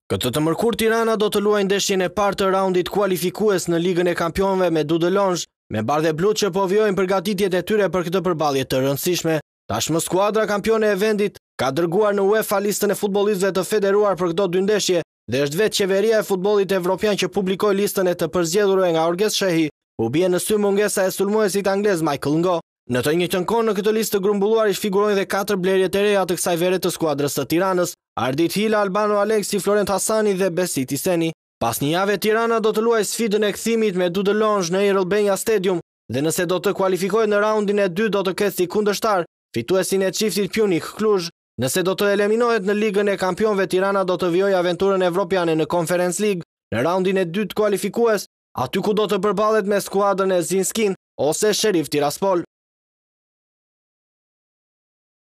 Këtë të mërkur Tirana do të luajë ndeshjen e parë të raundit kualifikues në Ligën e Kampionëve me Dudelange, me bardhë blut që po vijojnë përgatitjet e tyre për këtë përballje të rëndësishme. Tashmë skuadra kampione e vendit ka dërguar në UEFA listën e futbollistëve të federuar për këto dy ndeshje dhe është vetë qeveria e futbollit evropian që publikoi listën e të përzgjedhurve nga Orges Shehi. U bie në sy mungesa e sulmuesit anglez Michael Ngo. Në të njëjtën kohë në këtë listë të grumbulluar figurojnë dhe 4 blerje të reja të kësaj vere të skuadrës së Tiranës: Ardit Hila, Albano Aleksi, Florent Hasani dhe Besit Iseni. Pas një jave Tirana do të luajë sfidën e kthimit me Dudelange në Erol Benja Stadium dhe nëse do të kualifikohet në raundin e 2 do të ketë si kundërshtar fituesin e çiftit Pjunik Cluj. Nëse do të eliminohet në Ligën e Kampionëve, Tirana do të vijojë aventurën evropiane në Conference League në raundin e 2 kualifikues, aty ku do të përballet me skuadrën e Zinskin ose Sheriff Tiraspol.